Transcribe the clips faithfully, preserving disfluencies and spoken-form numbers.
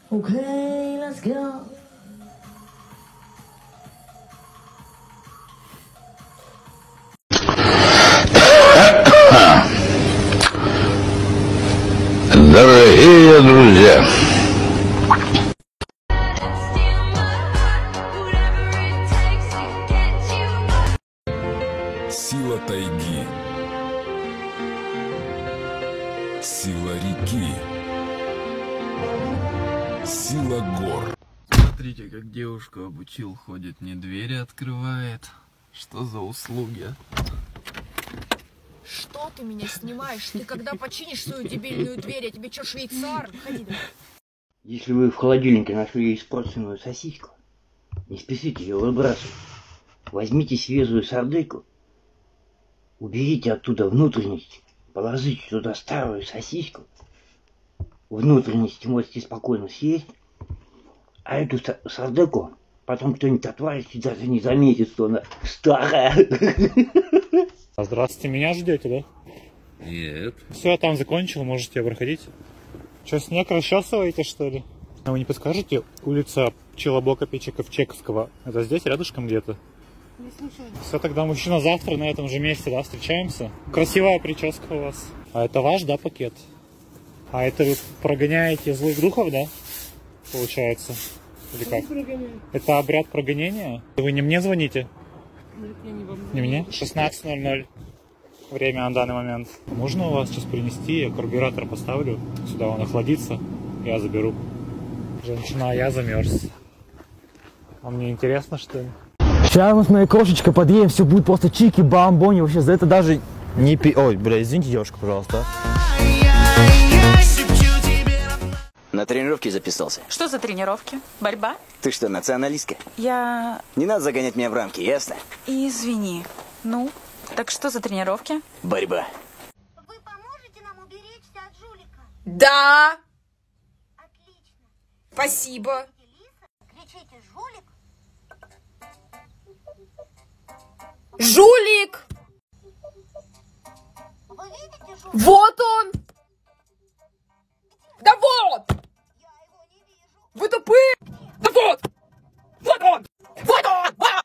Okay, let's go. Дорогие друзья, сила тайги, сила реки, сила гор. Смотрите, как девушку обучил, ходит, не двери открывает. Что за услуги? Что ты меня снимаешь? Ты когда починишь свою дебильную дверь, я тебе что, швейцар? Ходи. Если вы в холодильнике нашли испорченную сосиску, не спешите ее выбрасывать. Возьмите свежую сардельку, уберите оттуда внутренность, положите туда старую сосиску, внутренности можете спокойно съесть, а эту сардельку потом кто-нибудь отварит и даже не заметит, что она старая. Здравствуйте, меня ждете, да? Нет. Все, я там закончил, можете проходить. Что, снег расчесываете, что ли? А вы не подскажете, улица Пчелоблока Печековчековского, это здесь, рядышком где-то? Не слушаю. Все, тогда мужчина завтра на этом же месте, да, встречаемся? Красивая прическа у вас. А это ваш, да, пакет? А это вы прогоняете злых духов, да? Получается? Или как? Это обряд прогонения? Вы не мне звоните? Не мне? шестнадцать ноль ноль. Время на данный момент. Можно у вас сейчас принести? Я карбюратор поставлю. Сюда он охладится. Я заберу. Женщина, а я замерз. А мне интересно, что ли? Сейчас мы с моей крошечкой подъедем, все будет просто чики-бамбони. Вообще за это даже не пи... Ой, бля, извините, девушка, пожалуйста. На тренировке записался. Что за тренировки? Борьба? Ты что, националистка? Я... Не надо загонять меня в рамки, ясно? Извини. Ну, так что за тренировки? Борьба. Вы поможете нам уберечься от жулика? Да! Отлично. Спасибо. Кричите «жулик». Жулик! Вы видите жулика? Вот он! Да вот! Я его не вижу. Вы тупые! Да вот! Вот он! Вот он! А!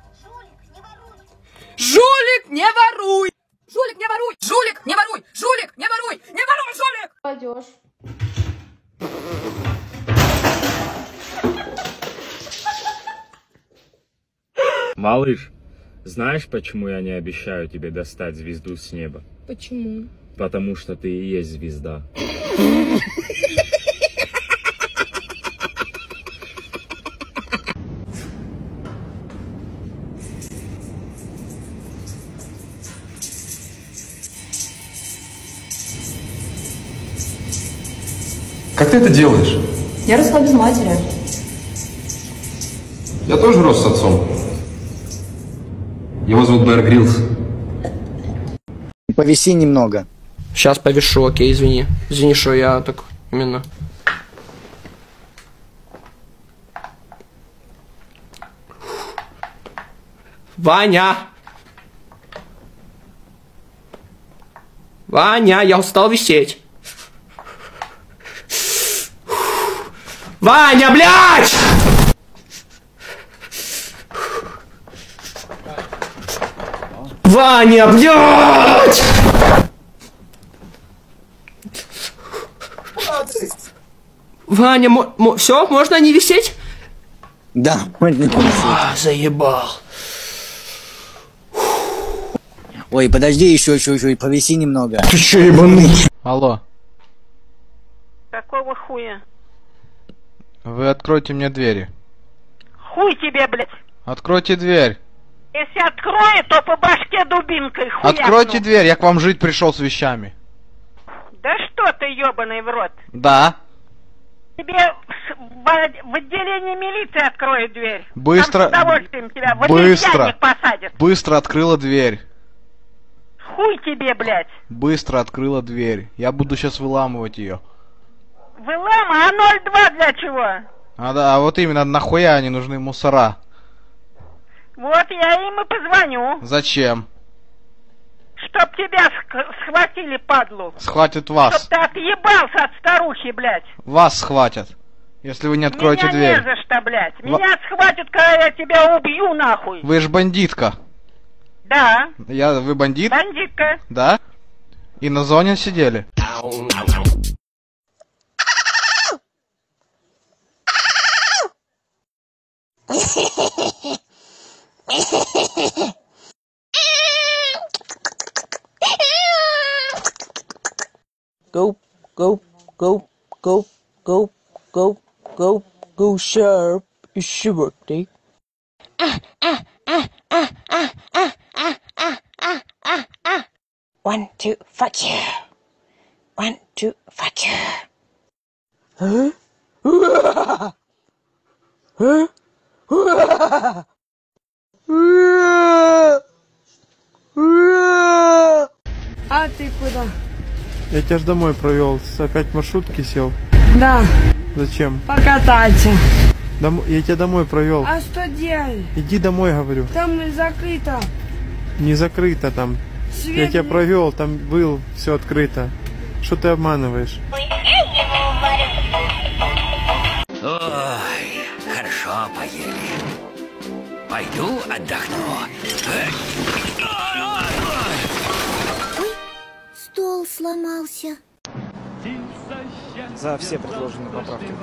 Жулик, не воруй! Жулик, не воруй! Жулик, не воруй! Жулик, не воруй! Жулик, не воруй! Не воруй, жулик! Пойдешь. Малыш, знаешь, почему я не обещаю тебе достать звезду с неба? Почему? Потому что ты и есть звезда. Как ты это делаешь? Я росла без матери. Я тоже рос с отцом. Его зовут Бэр Гриллс. Повиси немного. Сейчас повешу, окей, извини. Извини, что я так именно. Ваня! Ваня, я устал висеть. Ваня, блядь! Ваня, блядь! Ваня, мо мо все, можно не висеть? Да, можно не висеть. А, заебал. Ой, подожди еще чуть-чуть, повиси немного. Ты че, ебаный? Алло. Какого хуя? Вы откройте мне двери. Хуй тебе, блядь. Откройте дверь. Если открою, то по башке дубинкой хуя. Откройте дверь, я к вам жить пришел с вещами. Да что ты, ебаный в рот? Да. Тебе в, в отделении милиции откроют дверь. Быстро. Там с удовольствием тебя в Быстро. посадят. Быстро открыла дверь. Хуй тебе, блядь. Быстро открыла дверь. Я буду сейчас выламывать ее. Вылама, а ноль два для чего? А да, а вот именно, нахуя они нужны мусора? Вот я им и позвоню. Зачем? Чтоб тебя схватили, падлу. Схватят вас. Чтоб ты отъебался от старухи, блядь. Вас схватят. Если вы не откроете Меня дверь. не за что, блядь. Меня схватят, когда я тебя убью, нахуй. Вы ж бандитка. Да. Я, вы бандит? Бандитка. Да? И на зоне сидели? Go, go, go, go, go, go, go, go sharp. It's your birthday. One, two, fuck you. One, two, fuck you. Huh? Huh? А ты куда? Я тебя ж домой провел. Опять в маршрутке сел? Да. Зачем? Покататься. Дом... Я тебя домой провел. А что делать? Иди домой, говорю. Там закрыто. Не закрыто там. Свет Я тебя не- провел, там был все открыто. Что ты обманываешь? Ой, хорошо поели. Пойду отдохну. Стол сломался. За все предложенные поправки.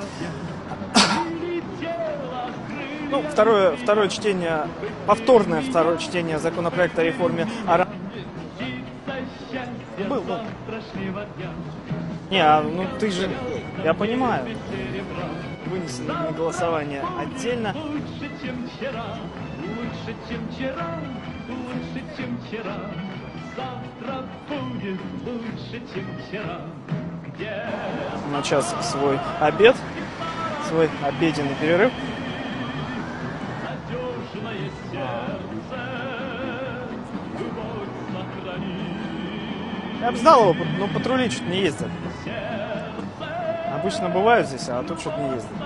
Ну, второе, второе чтение, повторное второе чтение законопроекта о реформе ОРА. Был, был. Не, а, ну ты же, я понимаю, вынесено на голосование отдельно. Лучше, чем вчера, лучше, чем вчера, лучше, чем вчера. Завтра будет лучше, чем вчера. Где? На час свой обед, свой обеденный перерыв. Надежное сердце, любовь сохрани. Я бы знал его, но патрули что-то не ездят. Обычно бывают здесь, а тут что-то не ездят.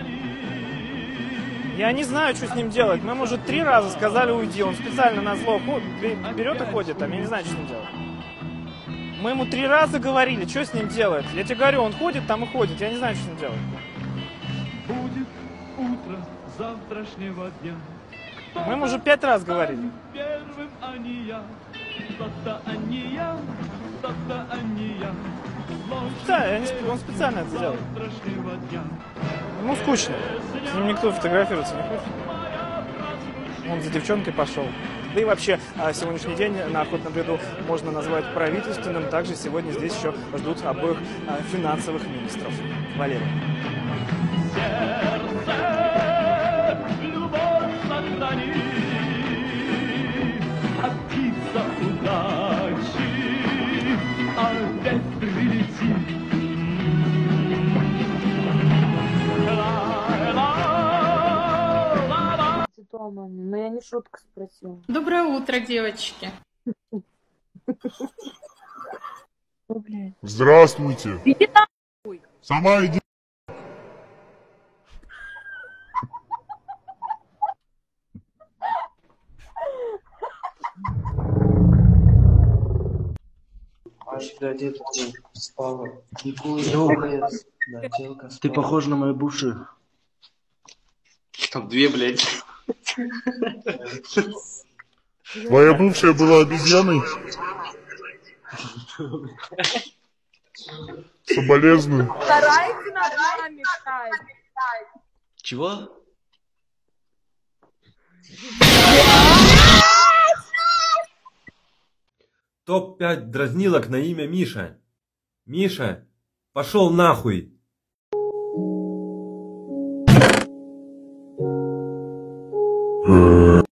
Я не знаю, что с ним делать. Мы, может, три раза сказали уйди. Он специально на зло берет и ходит там. Я не знаю, что с ним делать. Мы ему три раза говорили, что с ним делать. Я тебе говорю, он ходит там и ходит. Я не знаю, что с ним делать. Будет утро завтрашнего дня. Мы ему уже пять раз говорили. Первым, а не я. Кто-то, а не я. Кто-то, а не я. Специально, я не сп- он специально это делает. Завтрашнего дня. Ему скучно. С ним никто фотографироваться не хочет. Он за девчонкой пошел. Да и вообще, а, сегодняшний день на охотном ряду можно назвать правительственным. Также сегодня здесь еще ждут обоих а, финансовых министров. Валерий. Любовь сохрани, а птица удачи опять прилетит. Дома, но я не шутку спросила. Доброе утро, девочки. Здравствуйте. Иди нахуй. Сама иди. Да, детка, спала. Никуда. Да, телка спала. Ты похож на мою бывшую. Там две, блядь. Твоя бывшая была обезьяной? Соболезную. Старайся над нами, Кай. Чего? топ пять дразнилок на имя Миша. Миша, пошел нахуй. Э,